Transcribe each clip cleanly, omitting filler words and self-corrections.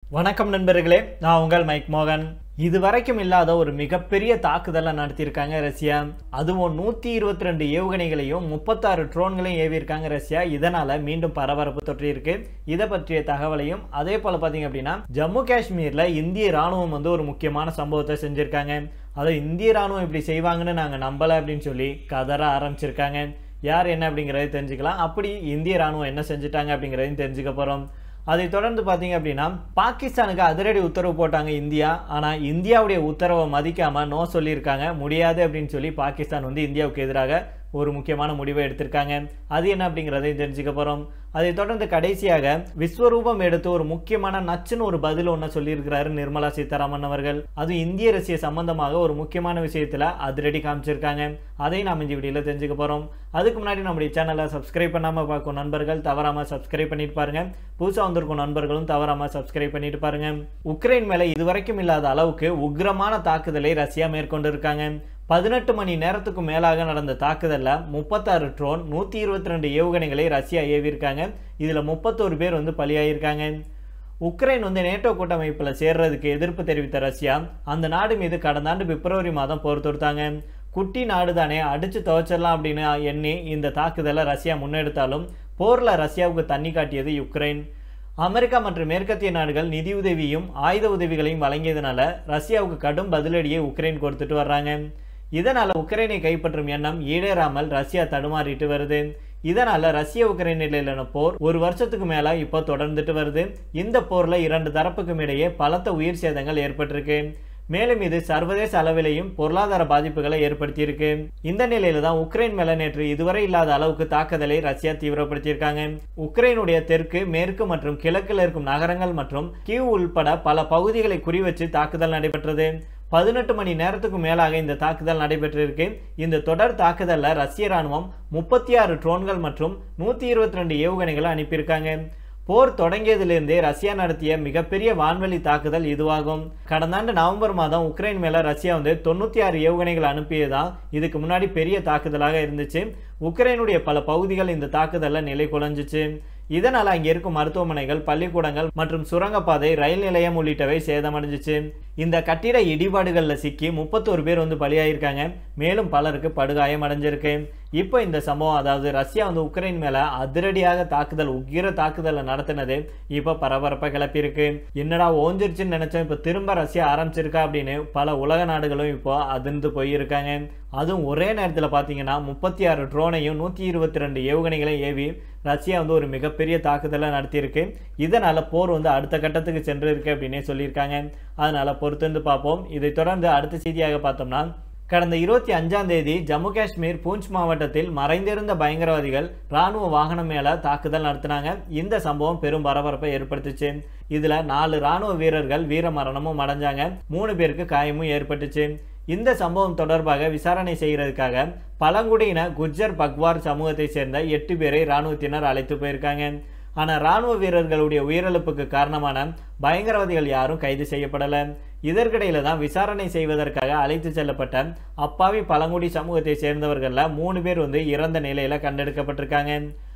வணக்கம் நண்பர்களே, நான் உங்கள் மைக் மோகன். இதுவரைக்கும் இல்லாத ஒரு மிகப்பெரிய தாக்குதலை நடத்தியிருக்காங்க ரஷ்யா. அதுவும் 122 ஏவுகணைகளையும் 36 ட்ரோன்களையும் ஏவியிருக்காங்க ரஷ்யா. இதனால மீண்டும் பரபரப்பு தொற்றியிருக்கு. இதை பற்றிய தகவலையும் அதே போல பார்த்தீங்க அப்படின்னா ஜம்மு காஷ்மீர்ல இந்திய ராணுவம் ஒரு முக்கியமான சம்பவத்தை செஞ்சிருக்காங்க. அதை இந்திய ராணுவம் இப்படி செய்வாங்கன்னு நாங்கள் நம்பலை அப்படின்னு சொல்லி கதற ஆரம்பிச்சிருக்காங்க. யார் என்ன அப்படிங்கிறத தெரிஞ்சுக்கலாம். அப்படி இந்திய ராணுவம் என்ன செஞ்சுட்டாங்க அப்படிங்கிறதையும் தெரிஞ்சுக்க போகிறோம். அதை தொடர்ந்து பார்த்தீங்க அப்படின்னா பாகிஸ்தானுக்கு அதிரடி உத்தரவு போட்டாங்க இந்தியா. ஆனால் இந்தியாவுடைய உத்தரவை மதிக்காம நோ சொல்லியிருக்காங்க. முடியாது அப்படின்னு சொல்லி பாகிஸ்தான் இந்தியாவுக்கு எதிராக ஒரு முக்கியமான முடிவை எடுத்திருக்காங்க. அது என்ன அப்படிங்கிறதையும் தெரிஞ்சுக்க போகிறோம். அதை தொடர்ந்து கடைசியாக விஸ்வரூபம் எடுத்து ஒரு முக்கியமான நச்சுன்னு ஒரு பதில் ஒன்று சொல்லியிருக்கிறாரு நிர்மலா சீதாராமன் அவர்கள். அது இந்திய ரஷ்ய சம்பந்தமாக ஒரு முக்கியமான விஷயத்தில் அதிரடி காமிச்சிருக்காங்க. அதை நாம் இந்த வீடியோவில் தெரிஞ்சுக்க போகிறோம். அதுக்கு முன்னாடி நம்முடைய சேனலை சப்ஸ்கிரைப் பண்ணாமல் பார்க்கும் நண்பர்கள் தவறாமல் சப்ஸ்கிரைப் பண்ணிட்டு பாருங்க. புதுசாக வந்திருக்கும் நண்பர்களும் தவறாமல் சப்ஸ்கிரைப் பண்ணிட்டு பாருங்க. உக்ரைன் மேலே இதுவரைக்கும் இல்லாத அளவுக்கு உக்ரமான தாக்குதலை ரஷ்யா மேற்கொண்டு இருக்காங்க. 18 மணி நேரத்துக்கு மேலாக நடந்த தாக்குதலில் 36 ட்ரோன் 122 ஏவுகணைகளை ரஷ்யா ஏவியிருக்காங்க. இதில் 31 பேர் பலியாயிருக்காங்க. உக்ரைன் நேட்டோ கூட்டமைப்பில் சேர்றதுக்கு எதிர்ப்பு தெரிவித்த ரஷ்யா அந்த நாடு மீது கடந்த ஆண்டு பிப்ரவரி மாதம் போர் தொடுத்தாங்க. குட்டி நாடு தானே, அடிச்சு துவைச்சிடலாம் அப்படின்னு எண்ணி இந்த தாக்குதலை ரஷ்யா முன்னெடுத்தாலும் போரில் ரஷ்யாவுக்கு தண்ணி காட்டியது யுக்ரைன். அமெரிக்கா மற்றும் மேற்கத்திய நாடுகள் நிதியுதவியும் ஆயுத உதவிகளையும் வழங்கியதுனால ரஷ்யாவுக்கு கடும் பதிலடியை உக்ரைன் கொடுத்துட்டு வர்றாங்க. இதனால் உக்ரைனை கைப்பற்றும் எண்ணம் ஈடேறாமல் ரஷ்யா தடுமாறிட்டு வருது. இதனால் ரஷ்ய உக்ரைன் நிலையிலான போர் ஒரு வருஷத்துக்கு மேலே இப்போ தொடர்ந்துட்டு வருது. இந்த போரில் இரண்டு தரப்புக்கும் இடையே பலத்த உயிர் சேதங்கள் ஏற்பட்டிருக்கு. மேலும் இது சர்வதேச அளவிலையும் பொருளாதார பாதிப்புகளை ஏற்படுத்தியிருக்கு. இந்த நிலையில தான் உக்ரைன் மேல நேற்று இதுவரை இல்லாத அளவுக்கு தாக்குதலை ரஷ்யா தீவிரப்படுத்தியிருக்காங்க. உக்ரைனுடைய தெற்கு, மேற்கு மற்றும் கிழக்கில் இருக்கும் நகரங்கள் மற்றும் கீவ் உள்பட பல பகுதிகளை குறிவச்சு தாக்குதல் நடைபெற்றது. 18 மணி நேரத்துக்கு மேலாக இந்த தாக்குதல் நடைபெற்றிருக்கு. இந்த தொடர் தாக்குதலில் ரஷ்ய ராணுவம் 36 ட்ரோன்கள் மற்றும் 122 ஏவுகணைகளை அனுப்பியிருக்காங்க. போர் தொடங்கியதிலிருந்தே ரஷ்யா நடத்திய மிகப்பெரிய வான்வெளி தாக்குதல் இதுவாகும். கடந்த ஆண்டு நவம்பர் மாதம் உக்ரைன் மேல ரஷ்யா 96 ஏவுகணைகள் அனுப்பியதான் இதுக்கு முன்னாடி பெரிய தாக்குதலாக இருந்துச்சு. உக்ரைனுடைய பல பகுதிகள் இந்த தாக்குதலில் நிலை குலைஞ்சிச்சு. இதனால் அங்கே இருக்கும் மருத்துவமனைகள், பள்ளிக்கூடங்கள் மற்றும் சுரங்கப்பாதை, ரயில் நிலையம் உள்ளிட்டவை சேதமடைஞ்சிச்சு. இந்த கட்டிட இடிபாடுகளில் சிக்கி 31 பேர் பலியாயிருக்காங்க. மேலும் பலருக்கு படுகாயம் அடைஞ்சிருக்கு. இப்போ இந்த சம்பவம், அதாவது ரஷ்யா உக்ரைன் மேல அதிரடியாக உக்கிர தாக்குதலை நடத்தினது இப்போ பரபரப்பை கிளப்பியிருக்கு. என்னடா ஓஞ்சிருச்சுன்னு நினைச்சோம், இப்போ திரும்ப ரஷ்யா ஆரம்பிச்சிருக்கா அப்படின்னு பல உலக நாடுகளும் இப்போ அதிர்ந்து போயிருக்காங்க. அதுவும் ஒரே நேரத்தில் பார்த்தீங்கன்னா 36 ட்ரோனையும் 122 ஏவுகணைகளையும் ஏவி ரஷ்யா ஒரு மிகப்பெரிய தாக்குதலை நடத்தியிருக்கு. இதனால போர் அடுத்த கட்டத்துக்கு சென்று இருக்கு அப்படின்னே சொல்லியிருக்காங்க. அதனால பொறுத்திருந்து பார்ப்போம். இதை தொடர்ந்து அடுத்த செய்தியாக பார்த்தோம்னா, கடந்த 25ஆம் தேதி ஜம்மு காஷ்மீர் பூஞ்ச் மாவட்டத்தில் மறைந்திருந்த பயங்கரவாதிகள் ராணுவ வாகனம் மேல தாக்குதல் நடத்தினாங்க. இந்த சம்பவம் பெரும் பரபரப்பை ஏற்படுத்துச்சு. இதுல 4 ராணுவ வீரர்கள் வீர மரணமும் அடைஞ்சாங்க. 3 பேருக்கு காயமும் ஏற்பட்டுச்சு. இந்த சம்பவம் தொடர்பாக விசாரணை செய்கிறதுக்காக பழங்குடியின குஜர் பக்வார் சமூகத்தை சேர்ந்த 8 பேரை ராணுவத்தினர் அழைத்து போயிருக்காங்க. ஆனால் ராணுவ வீரர்களுடைய உயிரிழப்புக்கு காரணமான பயங்கரவாதிகள் யாரும் கைது செய்யப்படலை. இதற்கிடையில தான் விசாரணை செய்வதற்காக அழைத்து செல்லப்பட்ட அப்பாவி பழங்குடி சமூகத்தை சேர்ந்தவர்களில் 3 பேர் இறந்த நிலையில கண்டெடுக்கப்பட்டிருக்காங்க.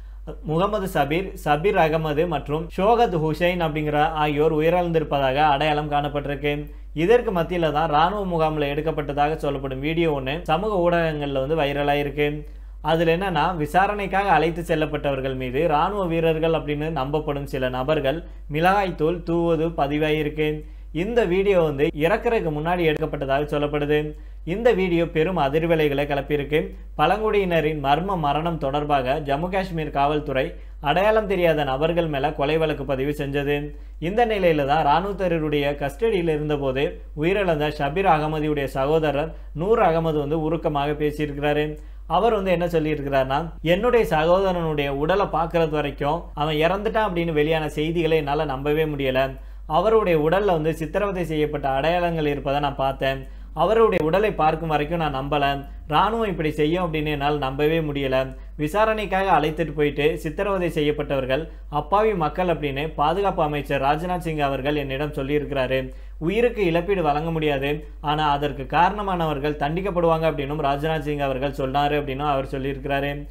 முகமது சபீர் அகமது மற்றும் ஷோகத் ஹுசைன் அப்படிங்கிற ஆகியோர் உயிரிழந்திருப்பதாக அடையாளம் காணப்பட்டிருக்கு. இதற்கு மத்தியில தான் ராணுவ முகாமில் எடுக்கப்பட்டதாக சொல்லப்படும் வீடியோ ஒன்று சமூக ஊடகங்களில் வைரலாயிருக்கு. அதில் என்னன்னா, விசாரணைக்காக அழைத்து செல்லப்பட்டவர்கள் மீது ராணுவ வீரர்கள் அப்படின்னு நம்பப்படும் சில நபர்கள் மிளகாய்த்தூள் தூவது பதிவாயிருக்கு. இந்த வீடியோ இறக்குறதுக்கு முன்னாடி எடுக்கப்பட்டதாக சொல்லப்படுது. இந்த வீடியோ பெரும் அதிர்வலைகளை கிளப்பியிருக்கு. பழங்குடியினரின் மர்ம மரணம் தொடர்பாக ஜம்மு காஷ்மீர் காவல்துறை அடையாளம் தெரியாத நபர்கள் மேல கொலை வழக்கு பதிவு செஞ்சது. இந்த நிலையில தான் ராணுவத்தினருடைய கஸ்டடியில் இருந்தபோது உயிரிழந்த ஷபீர் அகமதியுடைய சகோதரர் நூர் அகமது உருக்கமாக பேசியிருக்கிறாரு. அவர் என்ன சொல்லியிருக்கிறார்னா, என்னுடைய சகோதரனுடைய உடலை பார்க்கறது வரைக்கும் அவன் இறந்துட்டான் அப்படின்னு வெளியான செய்திகளை என்னால் நம்பவே முடியல. அவருடைய உடல்ல சித்திரவதை செய்யப்பட்ட அடையாளங்கள் இருப்பதை நான் பார்த்தேன். அவருடைய உடலை பார்க்கும் வரைக்கும் நான் நம்பல. ராணுவம் இப்படி செய்யும் அப்படின்னு என்னால் நம்பவே முடியல. விசாரணைக்காக அழைத்துட்டு போயிட்டு சித்திரவதை செய்யப்பட்டவர்கள் அப்பாவி மக்கள் அப்படின்னு பாதுகாப்பு அமைச்சர் ராஜ்நாத் சிங் அவர்கள் என்னிடம் சொல்லியிருக்கிறாரு. உயிருக்கு இழப்பீடு வழங்க முடியாது, ஆனா அதற்கு காரணமானவர்கள் தண்டிக்கப்படுவாங்க அப்படின்னும் ராஜ்நாத் சிங் அவர்கள் சொன்னாரு அப்படின்னு அவர் சொல்லியிருக்கிறாரு.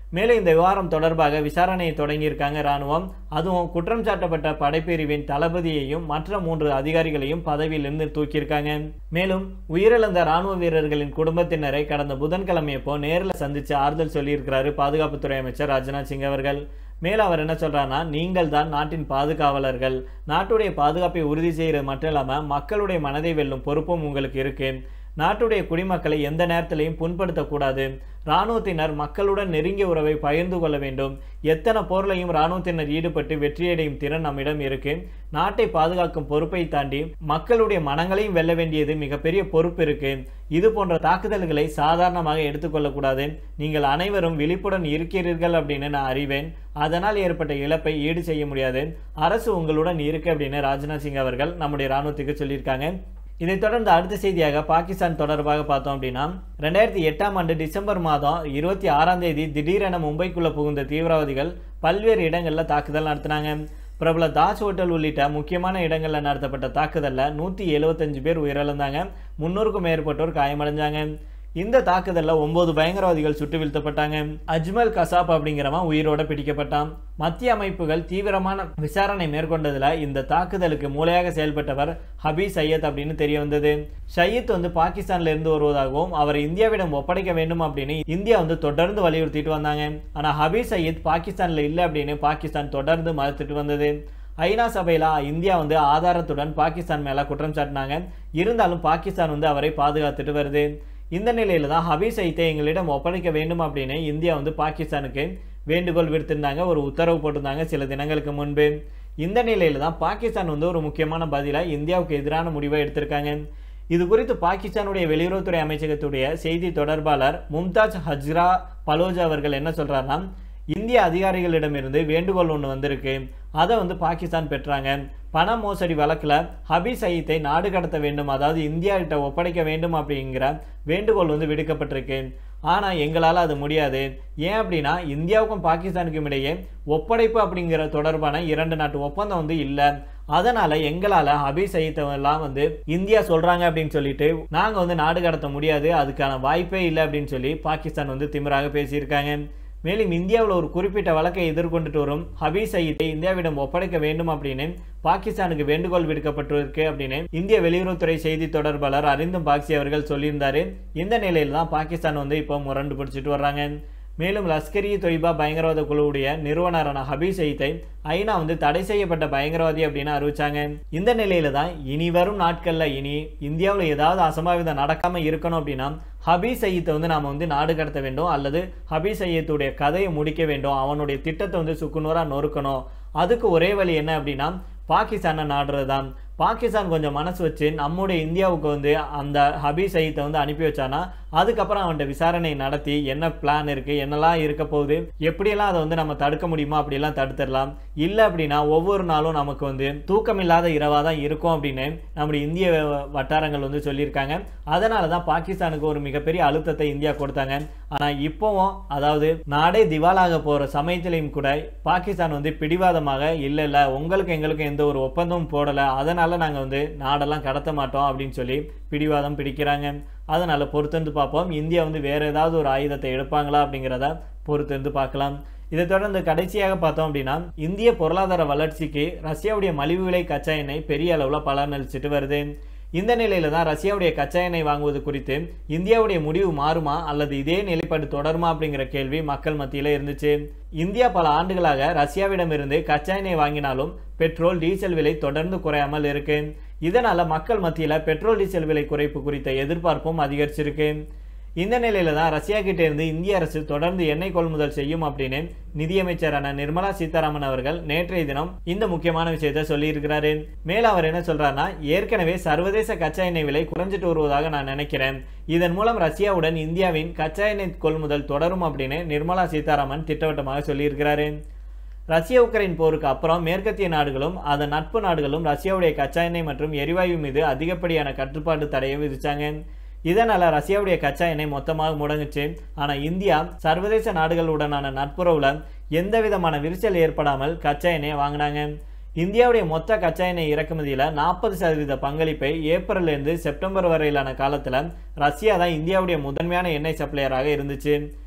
மேலும் இந்த விவகாரம் தொடர்பாக விசாரணையை தொடங்கியிருக்காங்க ராணுவம். அதுவும் குற்றம் சாட்டப்பட்ட படைப்பிரிவின் தளபதியையும் மற்ற 3 அதிகாரிகளையும் பதவியிலிருந்து தூக்கியிருக்காங்க. மேலும் உயிரிழந்த ராணுவ வீரர்களின் குடும்பத்தினரை கடந்த புதன்கிழமையப்போ நேரில் சந்திச்சு ஆறுதல் சொல்லியிருக்கிறாரு பாதுகாப்புத்துறை அமைச்சர் ராஜ்நாத் சிங் அவர்கள். மேலும் அவர் என்ன சொல்றாருன்னா, நீங்கள் தான் நாட்டின் பாதுகாவலர்கள். நாட்டுடைய பாதுகாப்பை உறுதி செய்யறது மட்டும் இல்லாமல் மக்களுடைய மனதை வெல்லும் பொறுப்பும் உங்களுக்கு இருக்கு. நாட்டுடைய குடிமக்களை எந்த நேரத்திலையும் புண்படுத்தக்கூடாது. இராணுவத்தினர் மக்களுடன் நெருங்கிய உறவை பகிர்ந்து கொள்ள வேண்டும். எத்தனை போர்லையும் இராணுவத்தினர் ஈடுபட்டு வெற்றியடையும் திறன் நம்மிடம் இருக்கு. நாட்டை பாதுகாக்கும் பொறுப்பை தாண்டி மக்களுடைய மனங்களையும் வெல்ல வேண்டியது மிகப்பெரிய பொறுப்பு இருக்கு. இது போன்ற தாக்குதல்களை சாதாரணமாக எடுத்துக்கொள்ளக்கூடாது. நீங்கள் அனைவரும் விழிப்புடன் இருக்கிறீர்கள் அப்படின்னு நான் அறிவேன். அதனால் ஏற்பட்ட இழப்பை ஈடு செய்ய முடியாது. அரசு உங்களுடன் இருக்கு அப்படின்னு ராஜ்நாத் சிங் அவர்கள் நம்முடைய இராணுவத்துக்கு சொல்லியிருக்காங்க. இதைத் தொடர்ந்து அடுத்த செய்தியாக பாகிஸ்தான் தொடர்பாக பார்த்தோம் அப்படின்னா, 2008ஆம் ஆண்டு டிசம்பர் மாதம் 26ஆம் தேதி திடீரென மும்பைக்குள்ள புகுந்த தீவிரவாதிகள் பல்வேறு இடங்களில் தாக்குதல் நடத்தினாங்க. பிரபல தாஜ் ஹோட்டல் உள்ளிட்ட முக்கியமான இடங்களில் நடத்தப்பட்ட தாக்குதலில் 175 பேர் உயிரிழந்தாங்க. 300க்கும் மேற்பட்டோர் காயமடைஞ்சாங்க. இந்த தாக்குதலில் 9 பயங்கரவாதிகள் சுட்டு வீழ்த்தப்பட்டாங்க. அஜ்மல் கசாப் அப்படிங்கிறவன் உயிரோட பிடிக்கப்பட்டான். மத்திய அமைப்புகள் தீவிரமான விசாரணை மேற்கொண்டதுல இந்த தாக்குதலுக்கு மூளையாக செயல்பட்டவர் ஹபீஸ் சையத் அப்படின்னு தெரிய வந்தது. சையத் பாகிஸ்தான்ல இருந்து வருவதாகவும் அவரை இந்தியாவிடம் ஒப்படைக்க வேண்டும் அப்படின்னு இந்தியா தொடர்ந்து வலியுறுத்திட்டு வந்தாங்க. ஆனா ஹபீஸ் சையத் பாகிஸ்தான்ல இல்லை அப்படின்னு பாகிஸ்தான் தொடர்ந்து மறுத்துட்டு வந்தது. ஐநா சபையில் இந்தியா ஆதாரத்துடன் பாகிஸ்தான் மேல குற்றம் சாட்டினாங்க. இருந்தாலும் பாகிஸ்தான் அவரை பாதுகாத்துட்டு வருது. இந்த நிலையில தான் ஹபீஸ் சையத்தை எங்களிடம் ஒப்படைக்க வேண்டும் அப்படின்னு இந்தியா பாகிஸ்தானுக்கு வேண்டுகோள் விடுத்திருந்தாங்க. ஒரு உத்தரவு போட்டிருந்தாங்க சில தினங்களுக்கு முன்பு. இந்த நிலையில தான் பாகிஸ்தான் ஒரு முக்கியமான பதிலா இந்தியாவுக்கு எதிரான முடிவை எடுத்திருக்காங்க. இது குறித்து பாகிஸ்தானுடைய வெளியுறவுத்துறை அமைச்சகத்துடைய செய்தி தொடர்பாளர் மும்தாஜ் ஹஜ்ரா பலோஜா அவர்கள் என்ன சொல்றாருன்னா, இந்திய அதிகாரிகளிடமிருந்து வேண்டுகோள் ஒன்று வந்திருக்கு. அதை பாகிஸ்தான் பெற்றாங்க. பண மோசடி வழக்கில் ஹபீஸ் சையத்தை நாடு கடத்த வேண்டும், அதாவது இந்தியா கிட்ட ஒப்படைக்க வேண்டும் அப்படிங்கிற வேண்டுகோள் விடுக்கப்பட்டிருக்கு. ஆனால் எங்களால் அது முடியாது. ஏன் அப்படின்னா இந்தியாவுக்கும் பாகிஸ்தானுக்கும் இடையே ஒப்படைப்பு அப்படிங்கிற தொடர்பான 2 நாட்டு ஒப்பந்தம் இல்லை. அதனால எங்களால் ஹபீஸ் சையத்தெல்லாம் இந்தியா சொல்றாங்க அப்படின்னு சொல்லிட்டு நாங்கள் நாடு கடத்த முடியாது, அதுக்கான வாய்ப்பே இல்லை அப்படின்னு சொல்லி பாகிஸ்தான் திமிராக பேசியிருக்காங்க. மேலும் இந்தியாவில் ஒரு குறிப்பிட்ட வழக்கை எதிர்கொண்டுட்டு வரும் ஹபீஸ் சையத்தை இந்தியாவிடம் ஒப்படைக்க வேண்டும் அப்படின்னு பாகிஸ்தானுக்கு வேண்டுகோள் விடுக்கப்பட்டிருக்கு அப்படின்னு இந்திய வெளியுறவுத்துறை செய்தி தொடர்பாளர் அரிந்தும் பாக்சி அவர்கள் சொல்லியிருந்தாரு. இந்த நிலையில தான் பாகிஸ்தான் இப்போ முரண்டு பிடிச்சிட்டு வர்றாங்க. மேலும் லஷ்கர் இ தொய்பா பயங்கரவாத குழுவுடைய நிறுவனரான ஹபீஸ் சையத்தை ஐநா தடை செய்யப்பட்ட பயங்கரவாதி அப்படின்னு அறிவிச்சாங்க. இந்த நிலையில தான் இனி வரும் நாட்கள்ல இனி இந்தியாவில் ஏதாவது அசம்பாவிதம் நடக்காம இருக்கணும் அப்படின்னா ஹபீஸ் சையத்தை நாம நாடு கடத்த வேண்டும், அல்லது ஹபீஸ் சையத்துடைய கதையை முடிக்க வேண்டும், அவனுடைய திட்டத்தை சுக்குநூறா நொறுக்கணும். அதுக்கு ஒரே வழி என்ன அப்படின்னா பாகிஸ்தானை நாடுறதுதான். பாகிஸ்தான் கொஞ்சம் மனசு வச்சு நம்முடைய இந்தியாவுக்கு அந்த ஹபீஸ் சையத்தை அனுப்பி வச்சானா அதுக்கப்புறம் அவன்கிட்ட விசாரணை நடத்தி என்ன பிளான் இருக்கு, என்னெல்லாம் இருக்க போகுது, எப்படியெல்லாம் அதை நம்ம தடுக்க முடியுமா அப்படியெல்லாம் தடுத்துடலாம். இல்லை அப்படின்னா ஒவ்வொரு நாளும் நமக்கு தூக்கமில்லாத இரவாக தான் இருக்கும் அப்படின்னு நம்முடைய இந்திய வட்டாரங்கள் சொல்லியிருக்காங்க. அதனால தான் பாகிஸ்தானுக்கு ஒரு மிகப்பெரிய அழுத்தத்தை இந்தியா கொடுத்தாங்க. ஆனால் இப்போவும் அதாவது நாடே திவாலாக போகிற சமயத்திலையும் கூட பாகிஸ்தான் பிடிவாதமாக இல்லை உங்களுக்கு எங்களுக்கு எந்த ஒரு ஒப்பந்தமும் போடலை, அதனால நாங்கள் நாடெல்லாம் கடத்த மாட்டோம் அப்படின்னு சொல்லி பிடிவாதம் பிடிக்கிறாங்க. அதனால பொறுத்திருந்து பார்ப்போம். இந்தியா வேற ஏதாவது ஒரு ஆயுதத்தை எடுப்பாங்களா அப்படிங்கிறத பொறுத்திருந்து பார்க்கலாம். இதை தொடர்ந்து கடைசியாக பார்த்தோம் அப்படின்னா, இந்திய பொருளாதார வளர்ச்சிக்கு ரஷ்யாவுடைய மலிவு விலை கச்சா எண்ணெய் பெரிய அளவில் பலனளிச்சிட்டு வருது. இந்த நிலையில தான் ரஷ்யாவுடைய கச்சா எண்ணெய் வாங்குவது குறித்து இந்தியாவுடைய முடிவு மாறுமா அல்லது இதே நிலைப்பாடு தொடருமா அப்படிங்கிற கேள்வி மக்கள் மத்தியில் இருந்துச்சு. இந்தியா பல ஆண்டுகளாக ரஷ்யாவிடமிருந்து கச்சா எண்ணெய் வாங்கினாலும் பெட்ரோல் டீசல் விலை தொடர்ந்து குறையாமல் இருக்கு. இதனால மக்கள் மத்தியில் பெட்ரோல் டீசல் விலை குறைப்பு குறித்த எதிர்பார்ப்பும் அதிகரிச்சிருக்கு. இந்த நிலையில தான் ரஷ்யா கிட்ட இருந்து இந்திய அரசு தொடர்ந்து எண்ணெய் கொள்முதல் செய்யும் அப்படின்னு நிதியமைச்சரான நிர்மலா சீதாராமன் அவர்கள் நேற்றைய தினம் இந்த முக்கியமான விஷயத்தை சொல்லியிருக்கிறாரு. மேலும் அவர் என்ன சொல்றாருன்னா, ஏற்கனவே சர்வதேச கச்சா எண்ணெய் விலை குறைஞ்சிட்டு வருவதாக நான் நினைக்கிறேன். இதன் மூலம் ரஷ்யாவுடன் இந்தியாவின் கச்சா எண்ணெய் கொள்முதல் தொடரும் அப்படின்னு நிர்மலா சீதாராமன் திட்டவட்டமாக சொல்லியிருக்கிறாரு. ரஷ்ய உக்ரைன் போருக்கு அப்புறம் மேற்கத்திய நாடுகளும் அதன் நட்பு நாடுகளும் ரஷ்யாவுடைய கச்சா எண்ணெய் மற்றும் எரிவாயு மீது அதிகப்படியான கட்டுப்பாட்டு தடையை விதிச்சாங்க. இதனால ரஷ்யாவுடைய கச்சா எண்ணெய் மொத்தமாக முடங்குச்சு. ஆனால் இந்தியா சர்வதேச நாடுகளுடனான நட்புறவுல எந்த விதமான விரிசல் ஏற்படாமல் கச்சா எண்ணெயை வாங்கினாங்க. இந்தியாவுடைய மொத்த கச்சா எண்ணெய் இறக்குமதியில் 40% பங்களிப்பை ஏப்ரலிருந்து செப்டம்பர் வரையிலான காலத்தில் ரஷ்யா தான் இந்தியாவுடைய முதன்மையான எண்ணெய் சப்ளையராக இருந்துச்சு.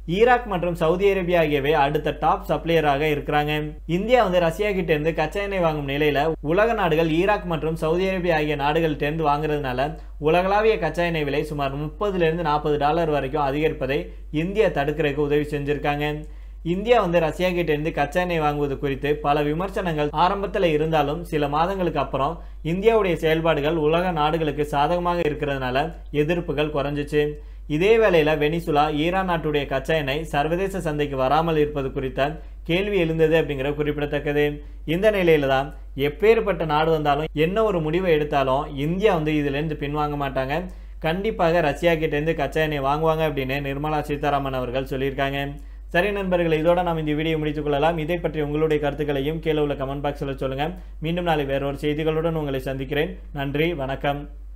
ஈராக் மற்றும் சவுதி அரேபியா ஆகியவை அடுத்த டாப் சப்ளையராக இருக்கிறாங்க. இந்தியா ரஷ்யா கிட்ட இருந்து கச்சா எண்ணெய் வாங்கும் நிலையில உலக நாடுகள் ஈராக் மற்றும் சவுதி அரேபியா ஆகிய நாடுகள்கிட்ட இருந்து வாங்குறதுனால உலகளாவிய கச்சா எண்ணெய் விலை சுமார் $30-40 வரைக்கும் அதிகரிப்பதை இந்தியா தடுக்கிறதுக்கு உதவி செஞ்சிருக்காங்க. இந்தியா ரஷ்யா கிட்ட இருந்து கச்சா எண்ணெய் வாங்குவது குறித்து பல விமர்சனங்கள் ஆரம்பத்தில் இருந்தாலும் சில மாதங்களுக்கு அப்புறம் இந்தியாவுடைய செயல்பாடுகள் உலக நாடுகளுக்கு சாதகமாக இருக்கிறதுனால எதிர்ப்புகள் குறைஞ்சிச்சு. இதே வேளையில வெனிசுலா ஈரான் நாட்டுடைய கச்சா எண்ணெய் சர்வதேச சந்தைக்கு வராமல் இருப்பது குறித்த கேள்வி எழுந்தது அப்படிங்கிற குறிப்பிடத்தக்கது. இந்த நிலையில தான் எப்பேற்பட்ட நாடு வந்தாலும் என்ன ஒரு முடிவை எடுத்தாலும் இந்தியா இதுல இருந்து பின்வாங்க மாட்டாங்க. கண்டிப்பாக ரஷ்யா கிட்ட இருந்து கச்சா எண்ணெய் வாங்குவாங்க அப்படின்னு நிர்மலா சீதாராமன் அவர்கள் சொல்லியிருக்காங்க. சரி நண்பர்களே, இதோட நாம் இந்த வீடியோ முடித்துக் கொள்ளலாம். இதை பற்றி உங்களுடைய கருத்துக்களையும் கீழே உள்ள கமெண்ட் பாக்ஸில் சொல்லுங்க. மீண்டும் நாளை வேறொரு செய்திகளுடன் உங்களை சந்திக்கிறேன். நன்றி, வணக்கம்.